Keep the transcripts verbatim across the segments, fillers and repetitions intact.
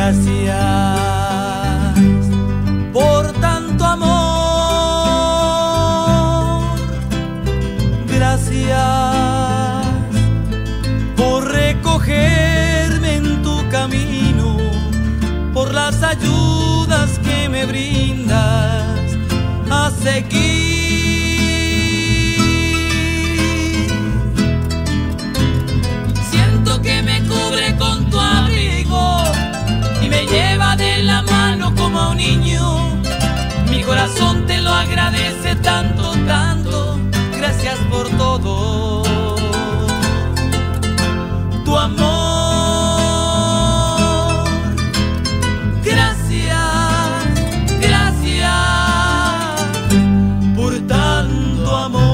Gracias por tanto amor. Gracias por recogerme en tu camino, por las ayudas que me brindas a seguir. Siento que me cubre con tu abrigo y me lleva de la mano como a un niño. Mi corazón te lo agradece tanto, tanto. Gracias por todo tu amor. Gracias, gracias por tanto amor.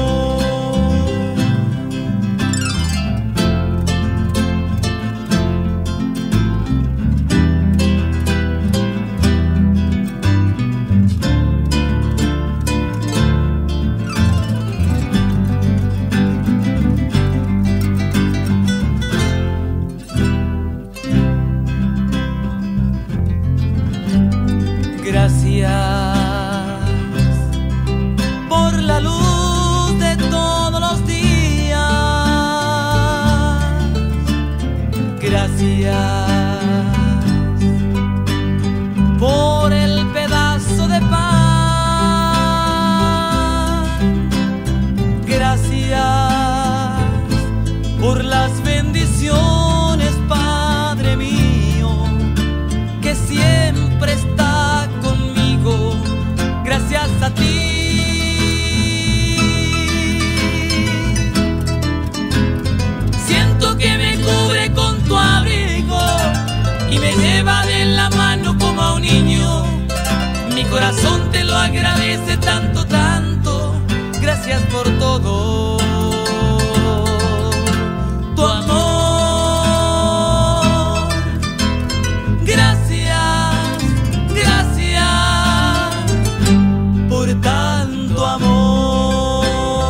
Gracias por la luz de todos los días. Gracias por el pedazo de pan. Gracias por las bendiciones, Padre mío, que siempre está conmigo. Gracias a ti. Siento que me cubre con tu abrigo y me lleva de la mano como a un niño. Mi corazón te lo agradece tanto, tanto. Gracias por todo tu amor. Gracias, gracias por tanto amor.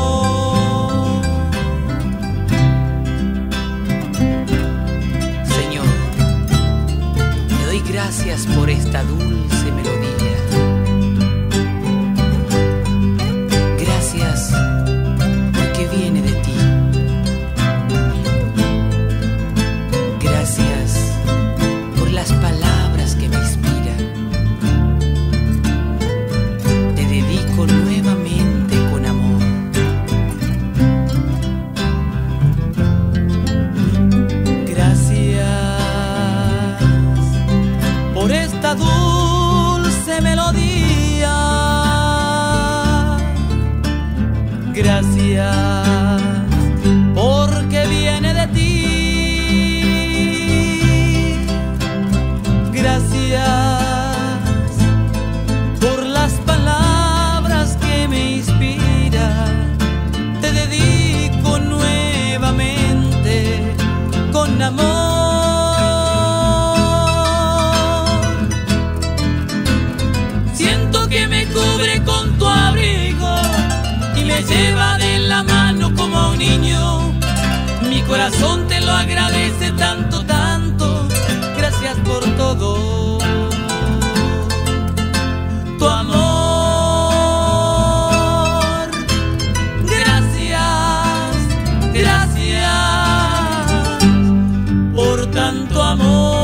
Señor, te doy gracias por esta dulce melodía. Gracias porque viene de ti. Gracias por las palabras que me inspiran. Te dedico nuevamente con amor. Gracias por esta dulce melodía. Gracias porque viene de ti. Gracias por las palabras que me inspiran. Te dedico nuevamente con amor. Siento que me cubre con tu abrigo y me lleva de la mano como a un niño. Mi corazón te lo agradece tanto, tanto. Gracias por todo tu amor. Gracias, gracias por tanto amor.